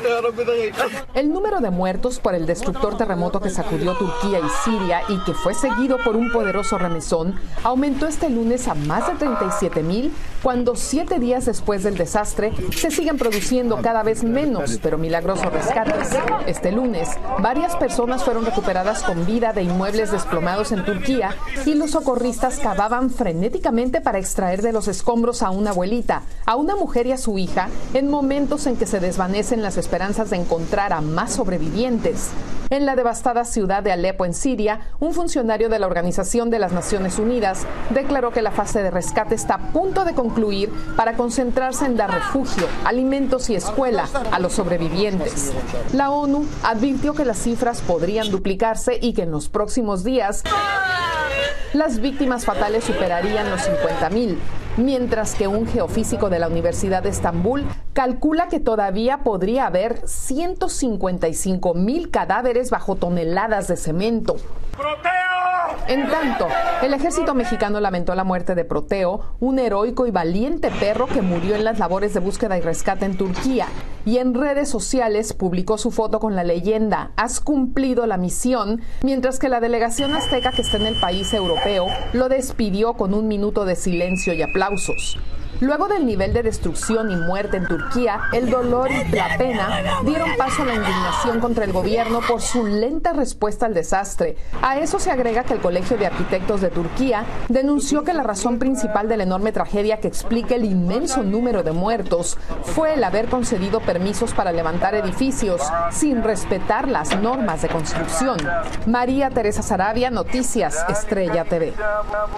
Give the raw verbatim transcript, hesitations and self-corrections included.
El número de muertos por el destructor terremoto que sacudió Turquía y Siria y que fue seguido por un poderoso remesón aumentó este lunes a más de treinta y siete mil, cuando siete días después del desastre se siguen produciendo cada vez menos, pero milagrosos rescates. Este lunes, varias personas fueron recuperadas con vida de inmuebles desplomados en Turquía y los socorristas cavaban frenéticamente para extraer de los escombros a una abuelita, a una mujer y a su hija, en momentos en que se desvanecen las esperanzas de encontrar a más sobrevivientes. En la devastada ciudad de Alepo, en Siria, un funcionario de la Organización de las Naciones Unidas declaró que la fase de rescate está a punto de concluir para concentrarse en dar refugio, alimentos y escuela a los sobrevivientes. La ONU advirtió que las cifras podrían duplicarse y que en los próximos días las víctimas fatales superarían los cincuenta mil, mientras que un geofísico de la Universidad de Estambul calcula que todavía podría haber ciento cincuenta y cinco mil cadáveres bajo toneladas de cemento. En tanto, el ejército mexicano lamentó la muerte de Proteo, un heroico y valiente perro que murió en las labores de búsqueda y rescate en Turquía, y en redes sociales publicó su foto con la leyenda "Has cumplido la misión", mientras que la delegación azteca que está en el país europeo lo despidió con un minuto de silencio y aplausos. Luego del nivel de destrucción y muerte en Turquía, el dolor y la pena dieron paso a la indignación contra el gobierno por su lenta respuesta al desastre. A eso se agrega que el Colegio de Arquitectos de Turquía denunció que la razón principal de la enorme tragedia que explica el inmenso número de muertos fue el haber concedido permisos para levantar edificios sin respetar las normas de construcción. María Teresa Sarabia, Noticias Estrella T V.